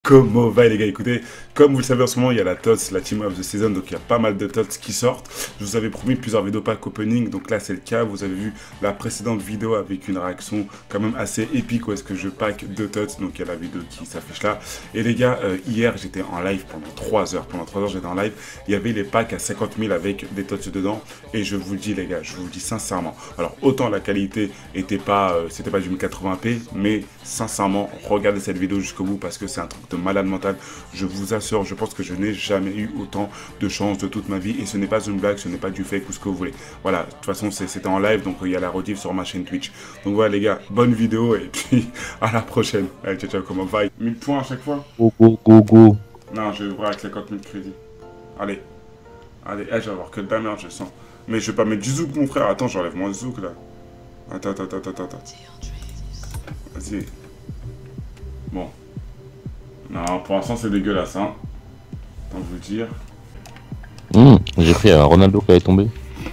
Comment va les gars? Écoutez, comme vous le savez en ce moment, il y a la TOTS, la Team of the Season, donc il y a pas mal de TOTS qui sortent. Je vous avais promis plusieurs vidéos pack opening, donc là c'est le cas. Vous avez vu la précédente vidéo avec une réaction quand même assez épique où est-ce que je pack 2 TOTS, donc il y a la vidéo qui s'affiche là. Et les gars, hier j'étais en live pendant 3 heures. Pendant 3 heures j'étais en live, il y avait les packs à 50 000 avec des TOTS dedans. Et je vous le dis les gars, je vous le dis sincèrement. Alors autant la qualité était pas, c'était pas du 1080p, mais sincèrement, regardez cette vidéo jusqu'au bout parce que c'est un truc de malade mental. Je vous assure, je pense que je n'ai jamais eu autant de chance de toute ma vie. Et ce n'est pas une blague, ce n'est pas du fake ou ce que vous voulez. Voilà, de toute façon, c'était en live, donc il y a la rediff sur ma chaîne Twitch. Donc voilà les gars, bonne vidéo et puis à la prochaine. Allez, ciao, ciao, comment va? 1000 points à chaque fois? Go, go, go, go. Non, je vais ouvrir avec 50 000 crédits. Allez, allez, je vais avoir que de la merde, je sens. Mais je vais pas mettre du zouk, mon frère. Attends, j'enlève mon zouk là. Attends. Vas-y. Bon. Non, pour l'instant c'est dégueulasse, hein. Tant vous le dire. J'ai pris un Ronaldo qui avait tombé.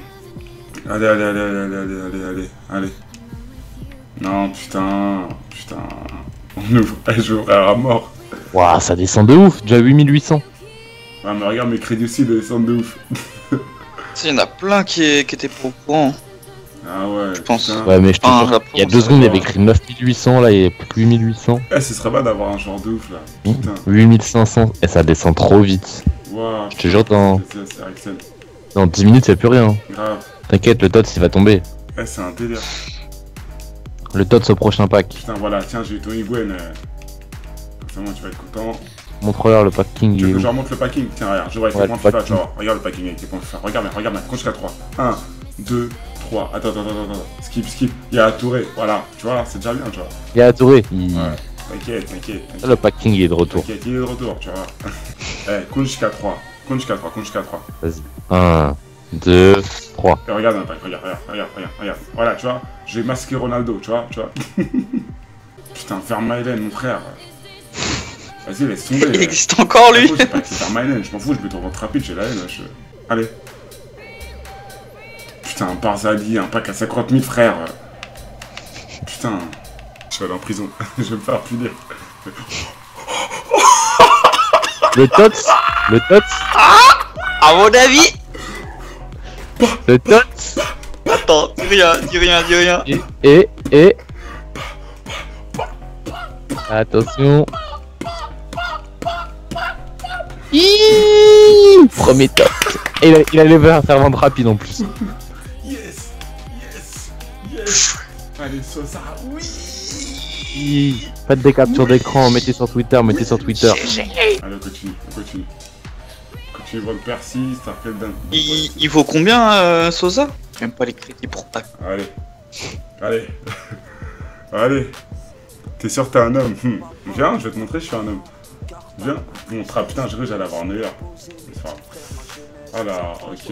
Allez. Non, putain. On ouvre, je vais ouvrir à mort. Waouh, ça descend de ouf, déjà 8800. Ouais, mais regarde, mes crédits aussi descendent de ouf. Il y en a plein qui étaient pas au courant. Ah ouais, je pense. Putain. Ouais, mais je te jure, il y a 2 secondes, il y avait écrit 9800, là, il y a plus 8800. Eh, ce serait pas d'avoir un genre de ouf là. Putain. 8500, et ça descend trop vite. Wow. Je te jure, dans 10 minutes, y'a plus rien. Grave. T'inquiète, le TOTS il va tomber. Eh, c'est un délire. Le TOTS au prochain pack. Putain, voilà, tiens, j'ai eu ton Higuain. Forcément, tu vas être content. Montre-leur le packing. Tu veux que je remonte le packing? Tiens, regarde, je vois avec ouais, les points FIFA, genre, regarde le packing avec les points FIFA. Regarde bien, compte jusqu'à 3. 1, 2, 3. Attends. Skip. Il y a Touré, voilà. Tu vois, c'est déjà bien, tu vois. Il y a Touré. Ouais, t'inquiète. Le packing il est de retour. T'inquiète, il est de retour, tu vois. Eh, compte jusqu'à 3. Vas-y. 1, 2, 3. Et regarde un pack, regarde. Voilà, tu vois, j'ai masqué Ronaldo, tu vois. Putain, Vermaelen, mon frère. Vas-y, laisse tomber. Il existe encore lui. J'ai pas que Vermaelen, je m'en fous, je vais te rendre rapide, j'ai la haine. Allez. Putain, Barzali, un pack à 50 000 frères. Putain. Je vais aller en prison, je vais me faire punir. Le TOTS. À mon avis. Le TOTS. Attends, dis rien. Et. Attention. Premier top. Et il a levé un servante rapide en plus. Yes. Allez, Sosa, oui. Faites des captures d'écran, mettez sur Twitter. Allez, on continue. Continue votre Percy, ça fait le dingue. Il vaut combien, Sosa? J'aime pas les crédits pour pack. Allez. T'es sûr que t'es un homme? Viens, je vais te montrer, je suis un homme. Viens, mon trap, putain, j'ai cru que j'allais avoir un Neuer. Alors, ok.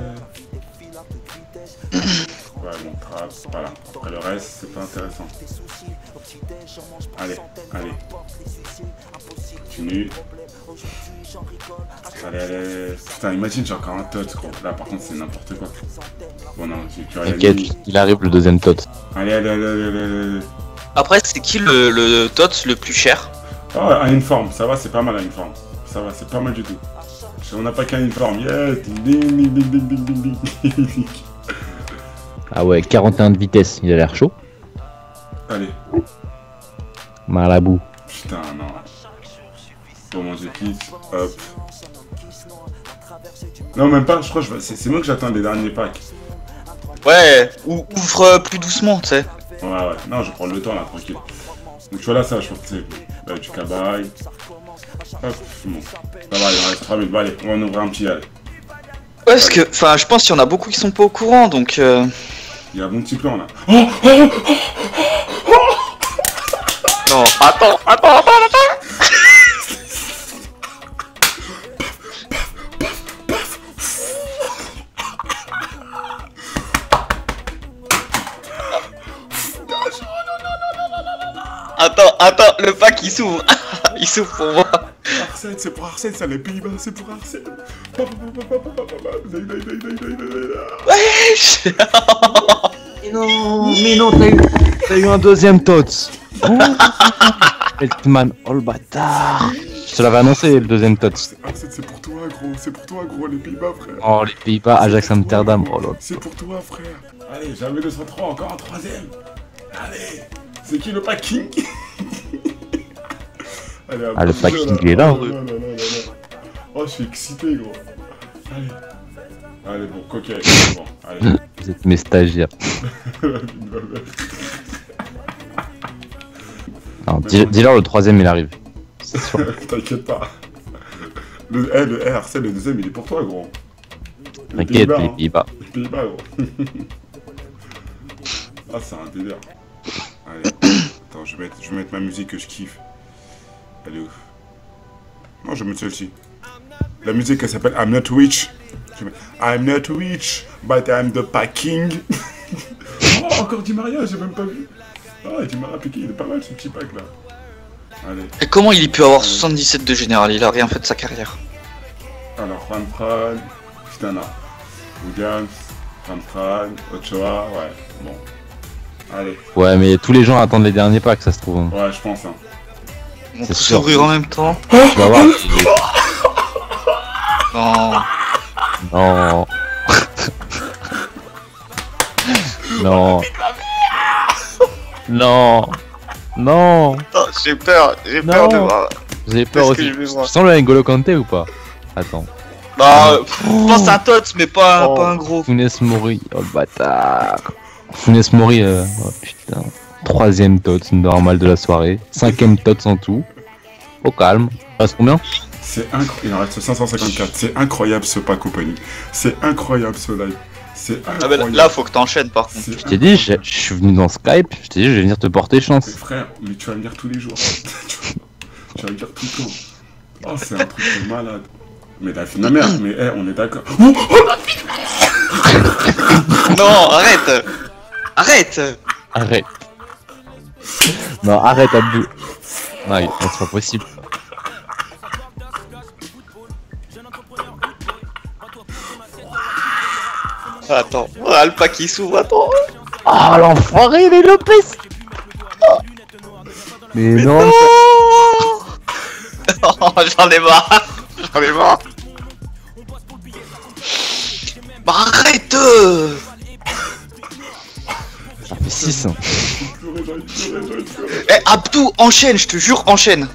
Ouais, mon trap, voilà. Après le reste, c'est pas intéressant. Allez. Continue. Allez. Putain, imagine, j'ai encore un TOTS, gros. Là, par contre, c'est n'importe quoi. Bon, non, tu t'inquiète, il arrive le deuxième TOTS. Allez. Après, c'est qui le TOTS le plus cher? Oh, un uniforme, ça va, c'est pas mal un uniforme. Ça va, c'est pas mal du tout. On n'a pas qu'un uniforme. Yes. Ding. Ah ouais, 41 de vitesse, il a l'air chaud. Allez. Malabou. Putain, non. Bon, moi je quitte. Hop. Non, même pas, je crois que c'est moi que j'attends les derniers packs. Ouais, ouvre plus doucement, tu sais. Ouais. Non, je prends le temps là, tranquille. Donc tu vois là, ça, je crois que c'est du cabaye. Hop, bon. Ça va, il en reste 3 000. Bah, allez, on va en ouvrir un petit, allez. Ouais, parce que, je pense qu'il y en a beaucoup qui sont pas au courant, donc Il y a un bon petit plan là. Non, attends. Attends, le pack il s'ouvre. Il s'ouvre pour moi. Arsène, c'est pour Arsène, ça, les Pays-Bas, c'est pour Arsène. Wesh. Mais non, t'as eu un deuxième TOTS. Eltman, oh le bâtard. te l'avais annoncé, le deuxième tot. C'est pour toi, gros. C'est pour toi, gros, les Pays-Bas, frère. Oh, les Pays-Bas, Ajax Amsterdam. Oh là. C'est pour toi, frère. Allez, jamais 203, encore un troisième. Allez, c'est qui le packing? Allez, Ah, le packing, il est là. Oh, je suis excité, gros. Allez. Allez, bon, coquet. Bon, allez. Vous êtes mes stagiaires. Non, dis-leur le troisième, il arrive. C'est sûr. T'inquiète pas. Le RC, le deuxième, il est pour toi, gros. T'inquiète, les Pays-Bas. Les Pays-Bas, gros. Ah, c'est un délire. Allez. Attends, je vais mettre ma musique que je kiffe. Elle est ouf. Non, je vais mettre celle-ci. La musique, elle s'appelle I'm Not Rich. I'm not rich, but I'm the packing. Oh, encore Di Maria, j'ai même pas vu. Ah, Di Maria piqué, il est pas mal ce petit pack là. Allez. Et comment il peut avoir 77 de général? Il a rien fait de sa carrière. Alors, Fran, Kitana, Williams, Fran, Ochoa, ouais, bon. Allez. Ouais, mais tous les gens attendent les derniers packs, ça se trouve. Hein. Ouais, je pense. Hein. On peut s'ouvrir en même temps. Tu vas voir. Non. Non. Non. Non. Non. Oh, j'ai peur de voir. Vous avez peur Qu'est-ce aussi. que je vais Tu voir sens le N'Golo Kanté ou pas? Attends. Bah, je pense à un tots, mais pas un gros. Funes Mori, oh le bâtard. Funes Mori, oh putain. Troisième tot normal de la soirée. Cinquième tot en tout. Au calme. Ça reste combien? C'est incroyable. Il en reste 554. C'est incroyable ce pack opening. C'est incroyable ce live. C'est Ah incroyable. bah là, faut que t'enchaînes par contre. Je t'ai dit, je suis venu dans Skype. Je t'ai dit, je vais venir te porter Mais chance. frère, mais tu vas venir tous les jours. Tu vas venir tout le temps. Oh, c'est un truc de malade. Mais la fille de ma mère, mais on est d'accord. Oh, Non, arrête. Arrête. Arrête. Non, arrête, Abdou. Non, c'est pas possible. Attends, le pack qui s'ouvre, attends. Oh l'enfoiré, les Lopez. Mais non. Oh, j'en ai marre. Bah arrête. Ça fait 6. Hein. Eh Abdou, enchaîne, je te jure, enchaîne.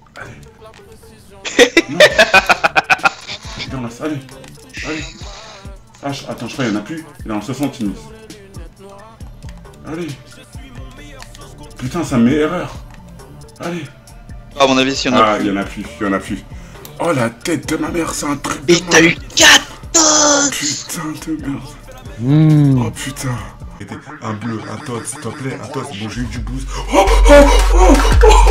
Non, allez. Ah, attends, je crois qu'il y en a plus. Il est en 60 minutes. Allez. Putain, ça me met erreur. Allez. À mon avis, si on a. Ah, il y en a plus. Oh, la tête de ma mère, c'est un truc de Et t'as eu 4 tots. Putain de merde. Mmh. Oh, putain. Un bleu, un tot, s'il te plaît, un tot. Bon, j'ai eu du boost. Oh,